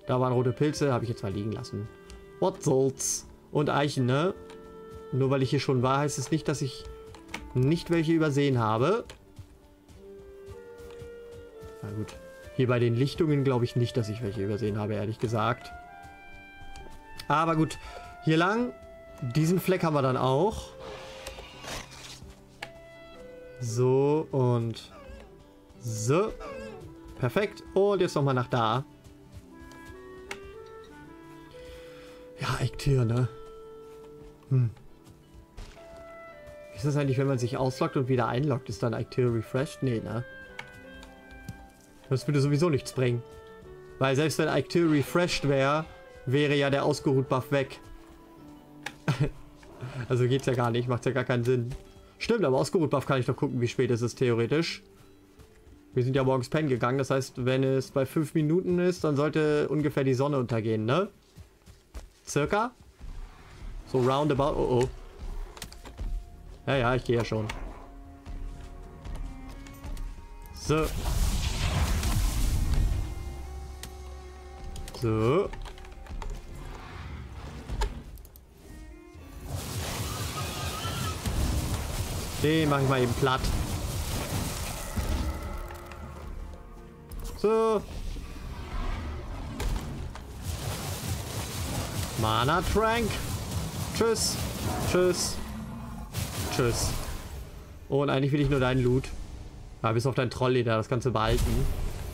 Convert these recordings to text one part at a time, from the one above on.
Da waren rote Pilze, habe ich jetzt mal liegen lassen. What soll's? Und Eichen, ne? Nur weil ich hier schon war, heißt es nicht, dass ich nicht welche übersehen habe. Na gut. Hier bei den Lichtungen glaube ich nicht, dass ich welche übersehen habe, ehrlich gesagt. Aber gut. Hier lang. Diesen Fleck haben wir dann auch. So und so. Perfekt. Und jetzt nochmal nach da. Ja, Eiktür, ne? Wie ist das eigentlich, wenn man sich ausloggt und wieder einloggt? Ist dann Eiktür refreshed? Nee, ne? Das würde sowieso nichts bringen. Weil selbst wenn Eiktür refreshed wäre, wäre ja der Ausgeruht-Buff weg. Also geht's ja gar nicht, macht ja gar keinen Sinn. Stimmt, aber Ausgeruht-Buff kann ich doch gucken, wie spät es ist, theoretisch. Wir sind ja morgens pennen gegangen, das heißt, wenn es bei 5 Minuten ist, dann sollte ungefähr die Sonne untergehen, ne? Circa? So roundabout. Oh oh. Ja, ja, ich gehe ja schon. So. So. Den mache ich mal eben platt. So. Mana Trank. Tschüss. Tschüss. Tschüss. Und eigentlich will ich nur deinen Loot. Ja, bis auf dein Trollleder, das Ganze behalten.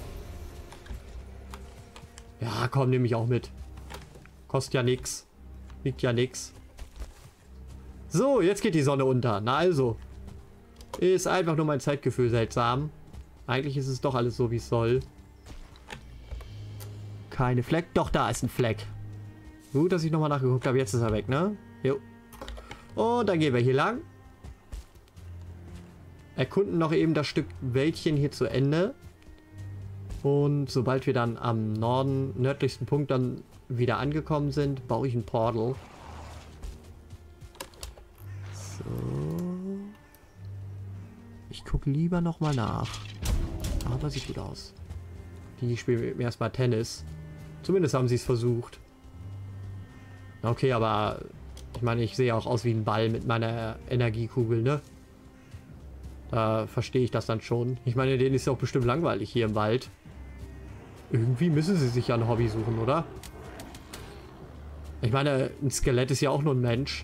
Ja, komm, nehme ich auch mit. Kostet ja nix. Liegt ja nix. So, jetzt geht die Sonne unter. Na also. Ist einfach nur mein Zeitgefühl seltsam. Eigentlich ist es doch alles so, wie es soll. Keine Fleck. Doch, da ist ein Fleck. Gut, dass ich nochmal nachgeguckt habe. Jetzt ist er weg, ne? Jo. Und dann gehen wir hier lang. Erkunden noch eben das Stück Wäldchen hier zu Ende. Und sobald wir dann am nördlichsten Punkt dann wieder angekommen sind, baue ich ein Portal. So. Ich gucke lieber nochmal nach. Aber sieht gut aus. Die spielen erstmal Tennis. Zumindest haben sie es versucht. Okay, aber ich meine, ich sehe auch aus wie ein Ball mit meiner Energiekugel, ne? Da verstehe ich das dann schon. Ich meine, denen ist ja auch bestimmt langweilig hier im Wald. Irgendwie müssen sie sich ja ein Hobby suchen, oder? Ich meine, ein Skelett ist ja auch nur ein Mensch.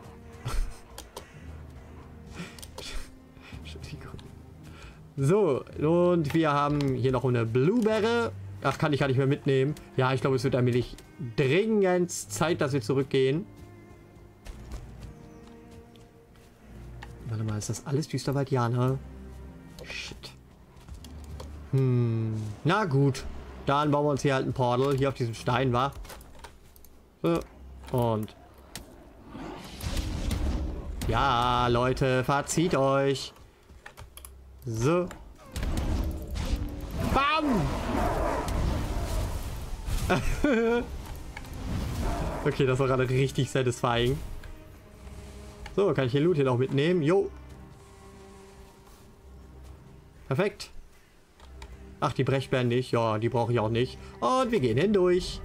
So, und wir haben hier noch eine Blueberry. Ach, kann ich gar nicht mehr mitnehmen. Ja, ich glaube, es wird allmählich dringend Zeit, dass wir zurückgehen. Warte mal, ist das alles Düsterwald? Ja, ne? Shit. Na gut. Dann bauen wir uns hier halt ein Portal. Hier auf diesem Stein, war. So. Und. Ja, Leute, verzieht euch. So. Bam! Okay, das war gerade richtig satisfying. So, kann ich den Loot hier noch mitnehmen? Jo. Perfekt. Ach, die Brechbären nicht. Ja, die brauche ich auch nicht. Und wir gehen hindurch.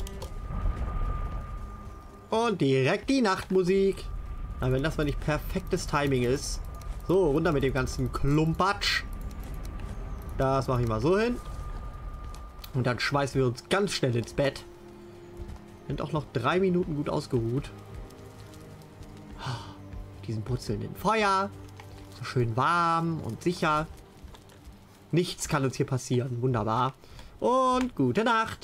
Und direkt die Nachtmusik. Na, wenn das mal nicht perfektes Timing ist. So, runter mit dem ganzen Klumpatsch. Das mache ich mal so hin. Und dann schmeißen wir uns ganz schnell ins Bett. Sind auch noch 3 Minuten gut ausgeruht. Diesen putzelnden Feuer. So schön warm und sicher. Nichts kann uns hier passieren. Wunderbar. Und gute Nacht.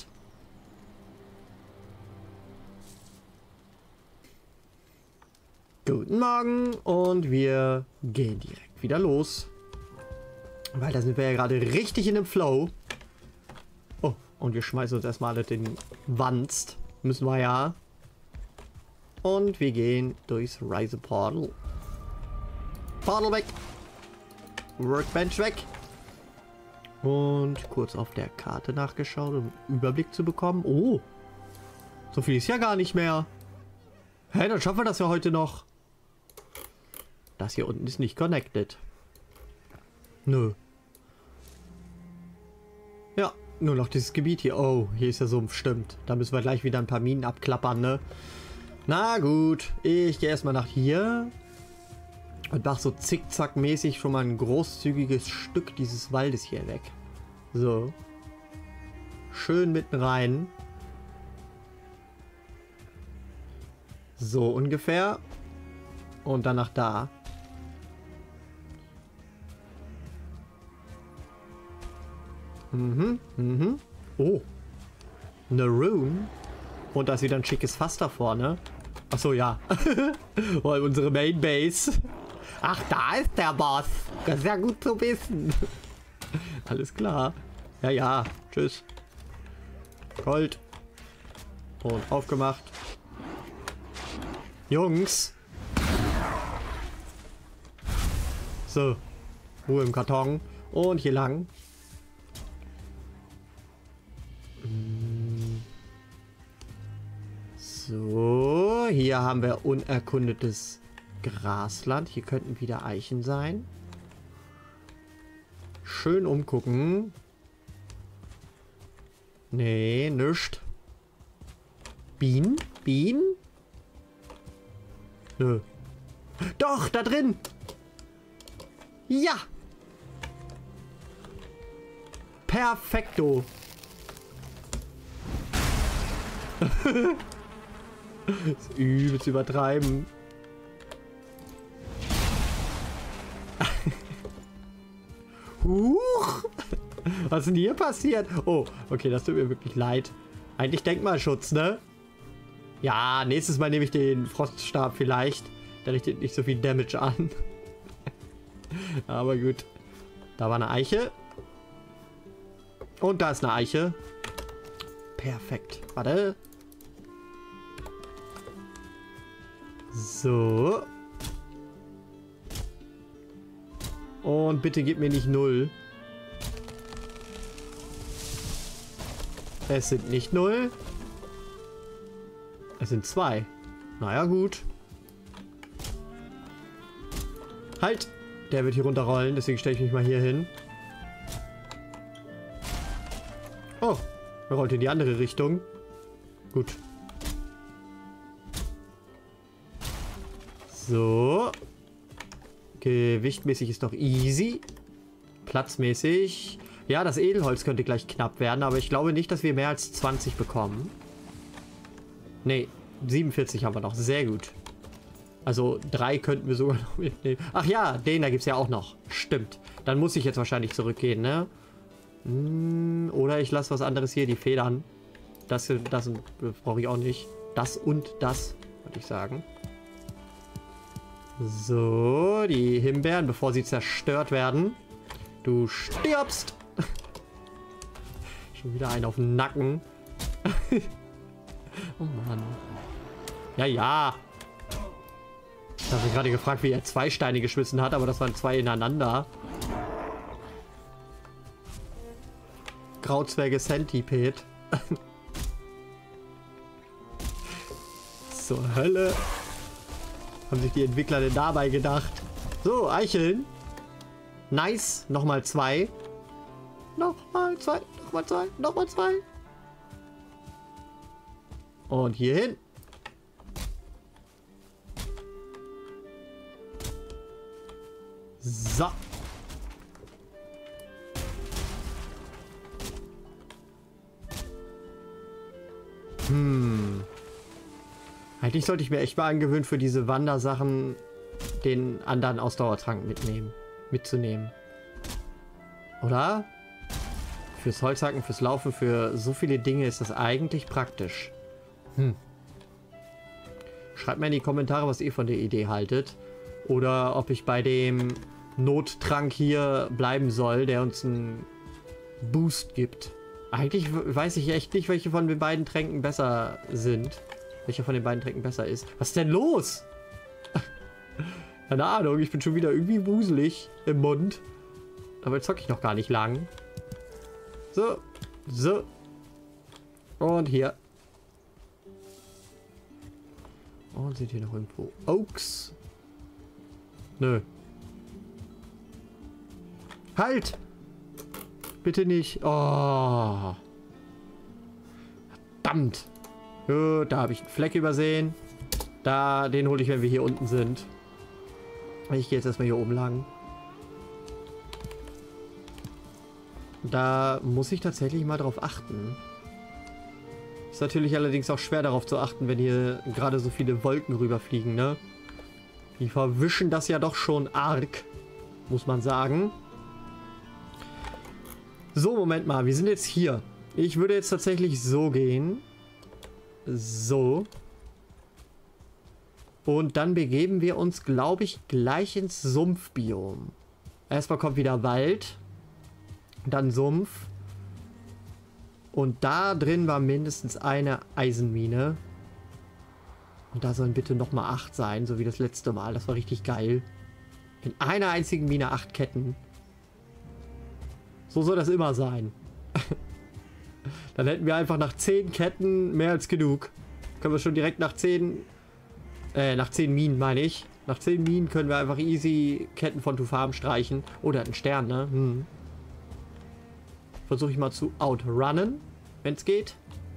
Guten Morgen. Und wir gehen direkt wieder los. Weil da sind wir ja gerade richtig in dem Flow. Oh, und wir schmeißen uns erstmal alle den Wanst. Müssen wir ja. Und wir gehen durchs Reiseportal. Portal weg. Workbench weg. Und kurz auf der Karte nachgeschaut, um einen Überblick zu bekommen. Oh, so viel ist ja gar nicht mehr. Hä, dann schaffen wir das ja heute noch. Das hier unten ist nicht connected. Nö. Ja, Nur noch dieses Gebiet hier. Oh, hier ist der Sumpf, stimmt. Da müssen wir gleich wieder ein paar Minen abklappern, ne? Na gut, ich gehe erstmal nach hier. Und mach so zickzackmäßig schon mal ein großzügiges Stück dieses Waldes hier weg. So. Schön mitten rein. So ungefähr. Und dann nach da. Oh. Eine Rune. Und da ist wieder ein schickes Fass da vorne. Achso, ja. Weil unsere Main Base. Ach, da ist der Boss. Das ist ja gut zu wissen. Alles klar. Ja, ja. Tschüss. Gold. Und aufgemacht. Jungs. So. Ruhe im Karton. Und hier lang. So. Hier haben wir unerkundetes Grasland. Hier könnten wieder Eichen sein. Schön umgucken. Nee, nischt. Bienen? Bienen? Nö. Doch, da drin! Ja! Perfekto! Das ist übelst übertreiben. Huch! Was ist denn hier passiert? Oh, okay, das tut mir wirklich leid. Eigentlich Denkmalschutz, ne? Ja, nächstes Mal nehme ich den Froststab vielleicht. Der richtet nicht so viel Damage an. Aber gut. Da war eine Eiche. Und da ist eine Eiche. Perfekt. Warte. So. Und bitte gib mir nicht 0. Es sind nicht 0. Es sind 2. Naja, gut. Halt! Der wird hier runterrollen, deswegen stelle ich mich mal hier hin. Oh, er rollt in die andere Richtung. Gut. So. Gewichtmäßig ist doch easy. Platzmäßig. Ja, das Edelholz könnte gleich knapp werden, aber ich glaube nicht, dass wir mehr als 20 bekommen. Nee, 47 haben wir noch. Sehr gut. Also 3 könnten wir sogar noch mitnehmen. Ach ja, den da gibt es ja auch noch. Stimmt. Dann muss ich jetzt wahrscheinlich zurückgehen, ne? Oder ich lasse was anderes hier, die Federn. Das brauche ich auch nicht. Das und das, würde ich sagen. So, die Himbeeren, bevor sie zerstört werden. Du stirbst! Schon wieder einen auf den Nacken. Oh Mann. Ja, ja. Ich habe mich gerade gefragt, wie er 2 Steine geschmissen hat, aber das waren 2 ineinander. Grauzwerge Centipede. Zur Hölle. Haben sich die Entwickler denn dabei gedacht? So, Eicheln. Nice. Nochmal 2. Nochmal 2. Nochmal 2. Nochmal 2. Und hier hin. So. Eigentlich sollte ich mir echt mal angewöhnen, für diese Wandersachen den anderen Ausdauertrank mitzunehmen. Oder? Fürs Holzhacken, fürs Laufen, für so viele Dinge ist das eigentlich praktisch. Schreibt mir in die Kommentare, was ihr von der Idee haltet. Oder ob ich bei dem Nottrank hier bleiben soll, der uns einen Boost gibt. Eigentlich weiß ich echt nicht, welche von den beiden Tränken besser sind. Welcher von den beiden Tränken besser ist. Was ist denn los? Keine Ahnung, ich bin schon wieder irgendwie wuselig im Mund. Dabei zocke ich noch gar nicht lang. So, so. Und hier. Und sind hier noch irgendwo Oaks? Nö. Halt! Bitte nicht. Oh. Verdammt. Gut, da habe ich einen Fleck übersehen. Den hole ich, wenn wir hier unten sind. Ich gehe jetzt erstmal hier oben lang. Da muss ich tatsächlich mal drauf achten. Ist natürlich allerdings auch schwer darauf zu achten, wenn hier gerade so viele Wolken rüberfliegen, ne? Die verwischen das ja doch schon arg, muss man sagen. So, Moment mal, wir sind jetzt hier. Ich würde jetzt tatsächlich so gehen. So. Und dann begeben wir uns, glaube ich, gleich ins Sumpfbiom. Erstmal kommt wieder Wald. Dann Sumpf. Und da drin war mindestens eine Eisenmine. Und da sollen bitte nochmal 8 sein, so wie das letzte Mal. Das war richtig geil. In einer einzigen Mine 8 Ketten. So soll das immer sein. Dann hätten wir einfach nach 10 Ketten mehr als genug. Können wir schon direkt nach 10 Minen, meine ich. Nach 10 Minen können wir einfach easy Ketten von Two-Farm streichen. Oder einen Stern, ne? Versuche ich mal zu outrunnen, wenn es geht.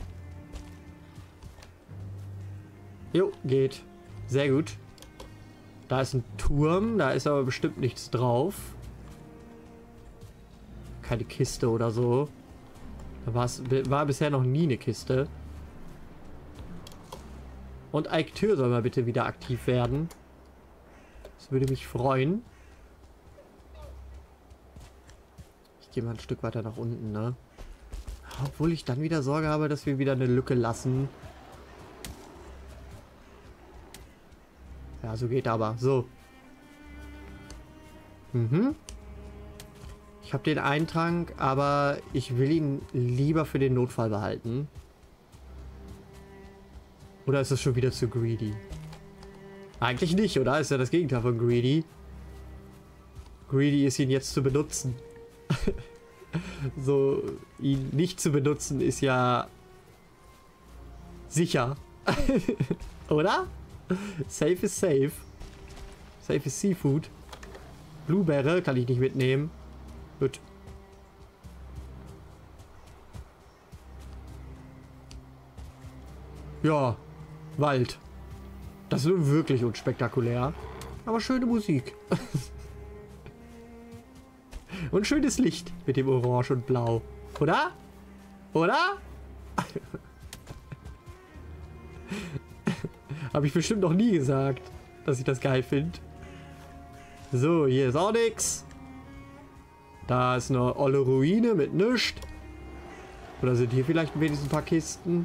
Jo, geht. Sehr gut. Da ist ein Turm, da ist aber bestimmt nichts drauf. Keine Kiste oder so. Da war bisher noch nie eine Kiste. Und Eiktür soll mal bitte wieder aktiv werden. Das würde mich freuen. Ich gehe mal ein Stück weiter nach unten, ne? Obwohl ich dann wieder Sorge habe, dass wir wieder eine Lücke lassen. Ja, so geht aber. So. Ich habe den Eintrank, aber ich will ihn lieber für den Notfall behalten. Oder ist das schon wieder zu greedy? Eigentlich nicht, oder? Ist ja das Gegenteil von greedy. Greedy ist, ihn jetzt zu benutzen. So, ihn nicht zu benutzen ist ja sicher. Oder? Safe ist safe. Safe ist Seafood. Blueberry kann ich nicht mitnehmen. Gut. Ja, Wald. Das ist nun wirklich unspektakulär. Aber schöne Musik. Und schönes Licht mit dem Orange und Blau. Oder? Oder? Habe ich bestimmt noch nie gesagt, dass ich das geil finde. So, hier ist auch nix. Da ist eine olle Ruine mit nichts. Oder sind hier vielleicht wenigstens ein paar Kisten?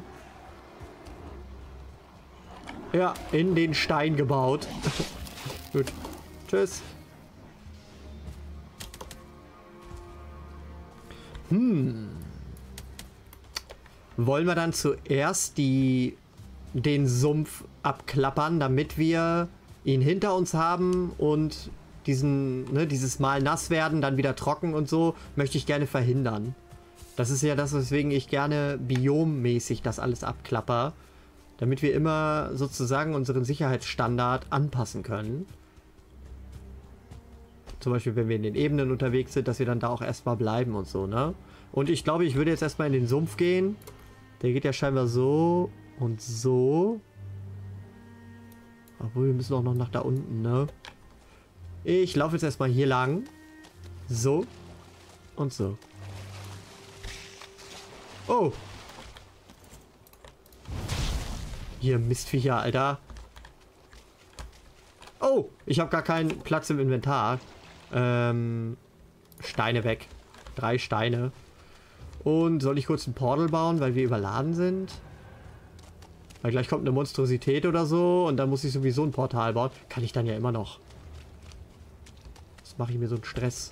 Ja, in den Stein gebaut. Gut. Tschüss. Wollen wir dann zuerst den Sumpf abklappern, damit wir ihn hinter uns haben und dieses Mal nass werden, dann wieder trocken und so, möchte ich gerne verhindern. Das ist ja das, weswegen ich gerne biommäßig das alles abklapper, damit wir immer sozusagen unseren Sicherheitsstandard anpassen können. Zum Beispiel, wenn wir in den Ebenen unterwegs sind, dass wir dann da auch erstmal bleiben und so, ne? Und ich glaube, ich würde jetzt erstmal in den Sumpf gehen. Der geht ja scheinbar so und so. Obwohl, wir müssen auch noch nach da unten, ne? Ich laufe jetzt erstmal hier lang. So. Und so. Oh. Hier, Mistviecher, Alter. Oh, ich habe gar keinen Platz im Inventar. Steine weg. 3 Steine. Und soll ich kurz ein Portal bauen, weil wir überladen sind? Weil gleich kommt eine Monstrosität oder so und dann muss ich sowieso ein Portal bauen. Kann ich dann ja immer noch. Das mache ich mir so einen Stress.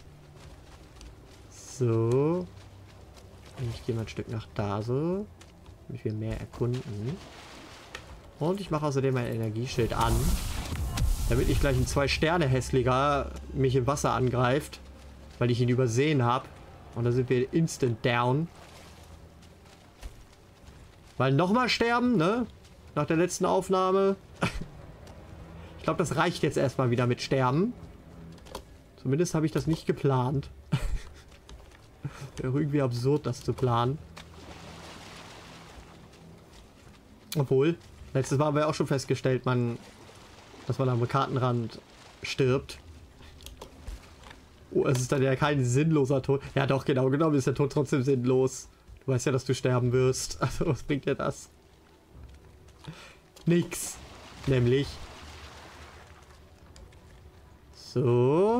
So. Ich gehe mal ein Stück nach da so. Damit wir mehr erkunden. Und ich mache außerdem ein Energieschild an. Damit nicht gleich ein 2-Sterne-Hässlicher mich im Wasser angreift. Weil ich ihn übersehen habe. Und da sind wir instant down. Weil nochmal sterben, ne? Nach der letzten Aufnahme. Ich glaube, das reicht jetzt erstmal wieder mit Sterben. Zumindest habe ich das nicht geplant. Wäre irgendwie absurd, das zu planen. Obwohl, letztes Mal haben wir auch schon festgestellt, dass man am Kartenrand stirbt. Oh, es ist dann ja kein sinnloser Tod. Ja doch, genau genommen ist der Tod trotzdem sinnlos. Du weißt ja, dass du sterben wirst. Also was bringt dir das? Nix. Nämlich. So.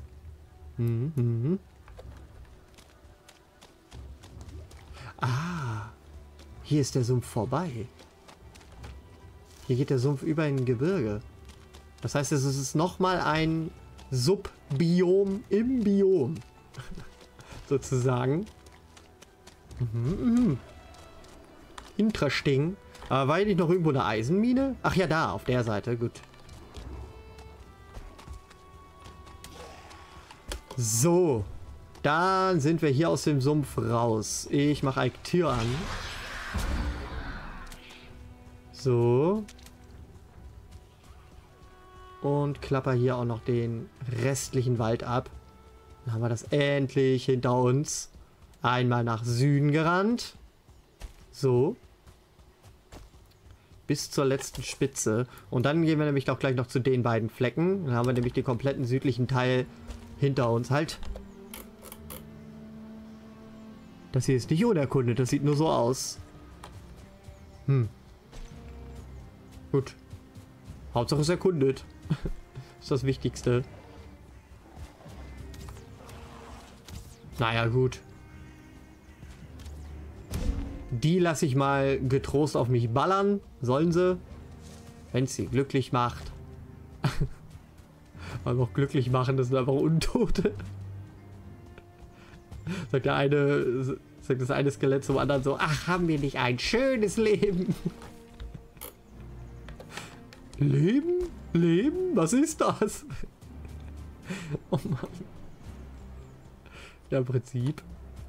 Ah. Hier ist der Sumpf vorbei. Hier geht der Sumpf über in ein Gebirge. Das heißt, es ist nochmal ein Subbiom im Biom. Sozusagen. Interesting. Aber war hier nicht noch irgendwo eine Eisenmine? Ach ja, da, auf der Seite. Gut. So. Dann sind wir hier aus dem Sumpf raus. Ich mache eine Tür an. So. Und klapper hier auch noch den restlichen Wald ab. Dann haben wir das endlich hinter uns. Einmal nach Süden gerannt. So. Bis zur letzten Spitze. Und dann gehen wir nämlich auch gleich noch zu den beiden Flecken. Dann haben wir nämlich den kompletten südlichen Teil hinter uns. Halt. Das hier ist nicht unerkundet. Das sieht nur so aus. Gut. Hauptsache es erkundet. Ist das Wichtigste. Naja, gut. Die lasse ich mal getrost auf mich ballern. Sollen sie. Wenn es sie glücklich macht. Einfach glücklich machen, das sind einfach Untote. Sagt das eine Skelett zum anderen so, ach, haben wir nicht ein schönes Leben? Leben? Leben? Was ist das? Oh Mann. Ja, im Prinzip.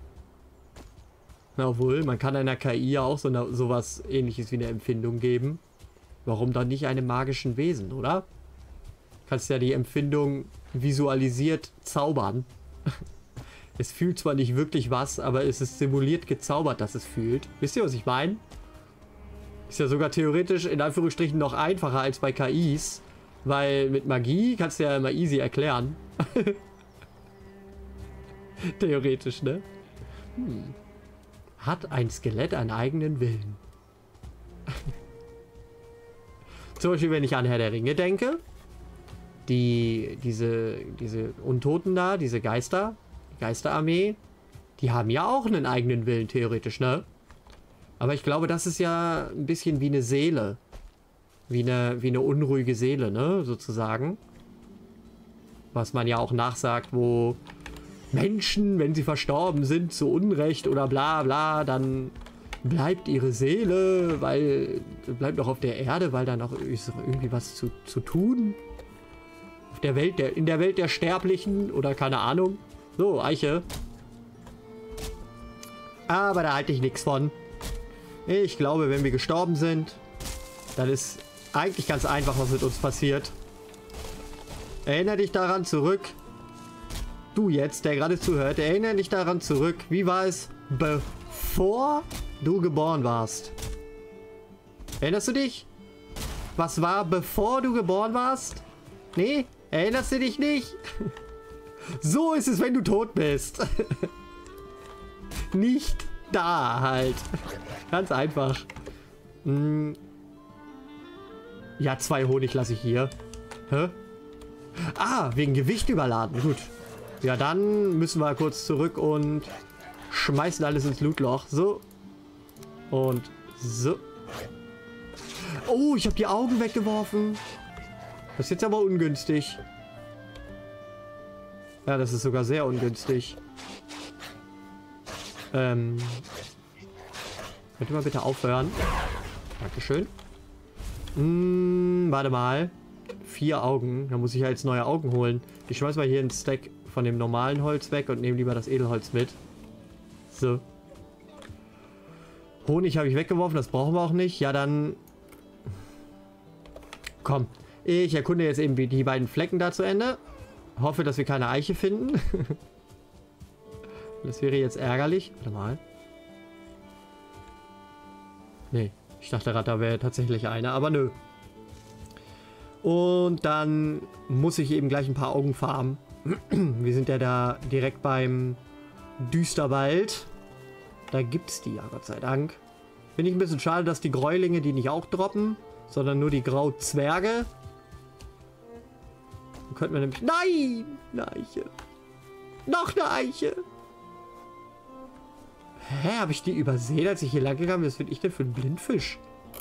Na wohl, man kann einer KI ja auch sowas ähnliches wie eine Empfindung geben. Warum dann nicht einem magischen Wesen, oder? Kannst ja die Empfindung visualisiert zaubern. Es fühlt zwar nicht wirklich was, aber es ist simuliert gezaubert, dass es fühlt. Wisst ihr, was ich meine? Ist ja sogar theoretisch in Anführungsstrichen noch einfacher als bei KIs. Weil mit Magie kannst du ja immer easy erklären. Theoretisch, ne? Hat ein Skelett einen eigenen Willen? Zum Beispiel, wenn ich an Herr der Ringe denke. Diese Untoten da, diese Geisterarmee, die haben ja auch einen eigenen Willen, theoretisch, ne? Aber ich glaube, das ist ja ein bisschen wie eine Seele. Wie eine unruhige Seele, ne? Sozusagen. Was man ja auch nachsagt, wo Menschen, wenn sie verstorben sind, zu Unrecht oder bla bla, dann bleibt ihre Seele, bleibt noch auf der Erde, weil da noch ist irgendwie was zu tun. In der Welt der Sterblichen oder keine Ahnung. So, Eiche. Aber da halte ich nichts von. Ich glaube, wenn wir gestorben sind, dann ist eigentlich ganz einfach, was mit uns passiert. Erinnere dich daran zurück. Du jetzt, der gerade zuhört, erinnere dich daran zurück. Wie war es, bevor du geboren warst? Erinnerst du dich? Was war, bevor du geboren warst? Nee? Erinnerst du dich nicht? So ist es, wenn du tot bist. Nicht da halt. Ganz einfach. Ja, 2 Honig lasse ich hier. Hä? Ah, wegen Gewicht überladen. Gut. Ja, dann müssen wir kurz zurück und schmeißen alles ins Lootloch. So. Und so. Oh, ich habe die Augen weggeworfen. Das ist jetzt aber ungünstig. Ja, das ist sogar sehr ungünstig. Könnt ihr mal bitte aufhören? Dankeschön. Warte mal. 4 Augen. Da muss ich ja jetzt neue Augen holen. Ich schmeiß mal hier einen Stack von dem normalen Holz weg und nehme lieber das Edelholz mit. So. Honig habe ich weggeworfen. Das brauchen wir auch nicht. Ja, dann... Komm. Ich erkunde jetzt eben die beiden Flecken da zu Ende. Hoffe, dass wir keine Eiche finden. Das wäre jetzt ärgerlich. Warte mal. Nee, ich dachte gerade, da wäre tatsächlich eine, aber nö. Und dann muss ich eben gleich ein paar Augen farmen. Wir sind ja da direkt beim Düsterwald. Da gibt's die ja, Gott sei Dank. Finde ich ein bisschen schade, dass die Gräulinge die nicht auch droppen, sondern nur die Grauzwerge. Dann könnten wir nämlich... Nein! Eine Eiche. Noch eine Eiche. Hä? Habe ich die übersehen, als ich hier lang gegangen bin? Was finde ich denn für ein Blindfisch?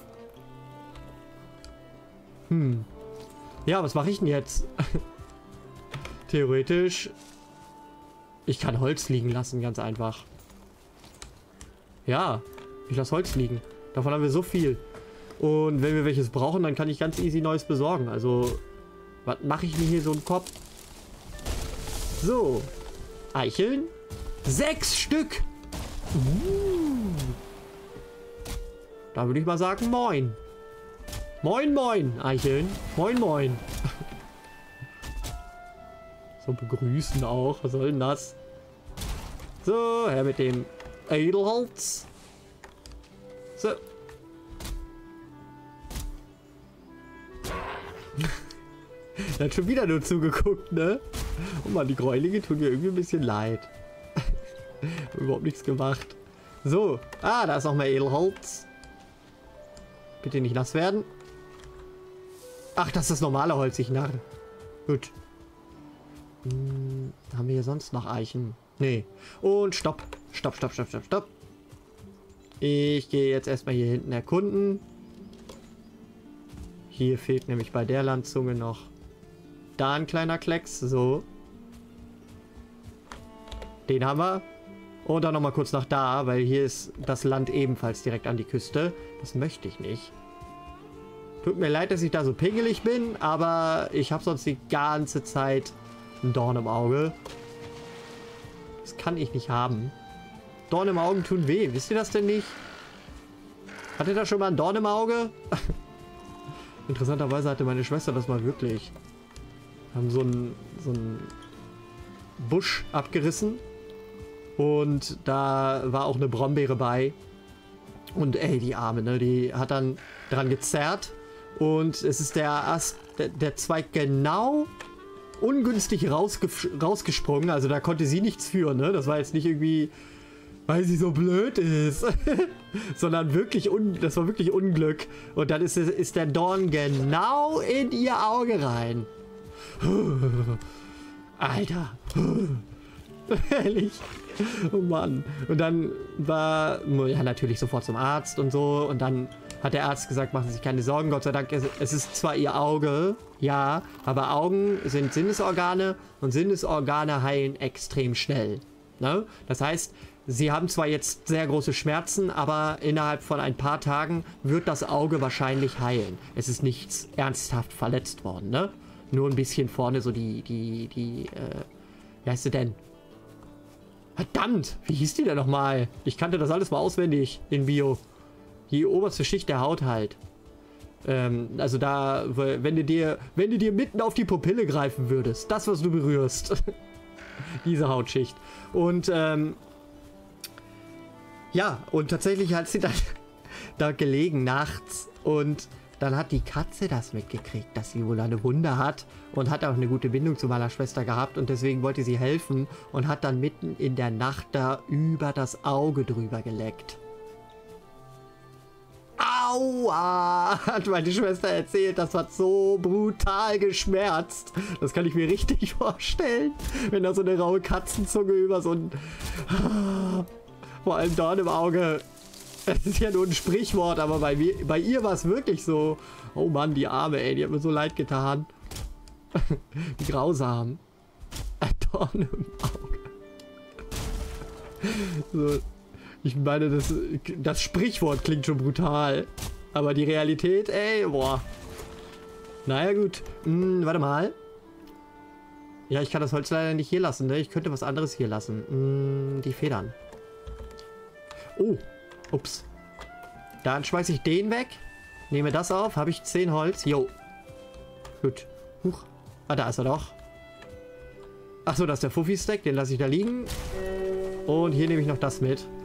Ja, was mache ich denn jetzt? Theoretisch... Ich kann Holz liegen lassen, ganz einfach. Ja, ich lasse Holz liegen. Davon haben wir so viel. Und wenn wir welches brauchen, dann kann ich ganz easy Neues besorgen. Also, was mache ich mir hier so einen Kopf? So. Eicheln. 6 Stück. Da würde ich mal sagen, moin. Moin, moin, Eicheln. Moin, moin. So begrüßen auch. Was soll denn das? So, her mit dem Edelholz. So. Er hat schon wieder nur zugeguckt, ne? Oh Mann, die Gräulinge tun mir irgendwie ein bisschen leid. Überhaupt nichts gemacht. So. Ah, da ist noch mehr Edelholz. Bitte nicht nass werden. Ach, das ist das normale Holz, ich Narr. Gut. Haben wir hier sonst noch Eichen? Nee. Und stopp. Stopp, stopp, stopp, stopp, stopp. Ich gehe jetzt erstmal hier hinten erkunden. Hier fehlt nämlich bei der Landzunge noch da ein kleiner Klecks. So. Den haben wir. Und dann nochmal kurz nach da, weil hier ist das Land ebenfalls direkt an die Küste. Das möchte ich nicht. Tut mir leid, dass ich da so pingelig bin, aber ich habe sonst die ganze Zeit ein Dorn im Auge. Das kann ich nicht haben. Dorn im Auge tun weh. Wisst ihr das denn nicht? Hattet ihr da schon mal ein Dorn im Auge? Interessanterweise hatte meine Schwester das mal wirklich. Wir haben so einen Busch abgerissen. Und da war auch eine Brombeere bei. Und ey, die Arme, ne? Die hat dann dran gezerrt. Und es ist der Ast, der Zweig genau ungünstig rausgesprungen. Also da konnte sie nichts für, ne? Das war jetzt nicht irgendwie, weil sie so blöd ist. Sondern wirklich, das war wirklich Unglück. Und dann ist der Dorn genau in ihr Auge rein. Alter. Ehrlich. Oh Mann. Und dann war ja natürlich sofort zum Arzt und so. Und dann hat der Arzt gesagt, machen Sie sich keine Sorgen. Gott sei Dank, es ist zwar Ihr Auge, ja, aber Augen sind Sinnesorgane und Sinnesorgane heilen extrem schnell. Ne? Das heißt, Sie haben zwar jetzt sehr große Schmerzen, aber innerhalb von ein paar Tagen wird das Auge wahrscheinlich heilen. Es ist nichts ernsthaft verletzt worden, ne? Nur ein bisschen vorne so wie heißt sie denn? Verdammt, wie hieß die denn nochmal? Ich kannte das alles mal auswendig in Bio. Die oberste Schicht der Haut halt. Also da, wenn du dir mitten auf die Pupille greifen würdest, das, was du berührst. Diese Hautschicht. Und, ja, und tatsächlich hat sie dann da gelegen nachts und dann hat die Katze das mitgekriegt, dass sie wohl eine Wunde hat und hat auch eine gute Bindung zu meiner Schwester gehabt und deswegen wollte sie helfen und hat dann mitten in der Nacht da über das Auge drüber geleckt. Aua! Hat meine Schwester erzählt, das hat so brutal geschmerzt. Das kann ich mir richtig vorstellen, wenn da so eine raue Katzenzunge über so ein... Vor allem Dorn im Auge. Es ist ja nur ein Sprichwort, aber bei ihr war es wirklich so. Oh Mann, die Arme, ey, die hat mir so leid getan. Wie grausam. Ein Dorn im Auge. So, ich meine, das Sprichwort klingt schon brutal. Aber die Realität, ey, boah. Naja, gut. Warte mal. Ja, ich kann das Holz leider nicht hier lassen, ne? Ich könnte was anderes hier lassen. Die Federn. Oh. Ups. Dann schmeiße ich den weg. Nehme das auf. Habe ich 10 Holz. Jo. Gut. Huch. Ah, da ist er doch. Achso, das ist der Fuffi-Stack. Den lasse ich da liegen. Und hier nehme ich noch das mit.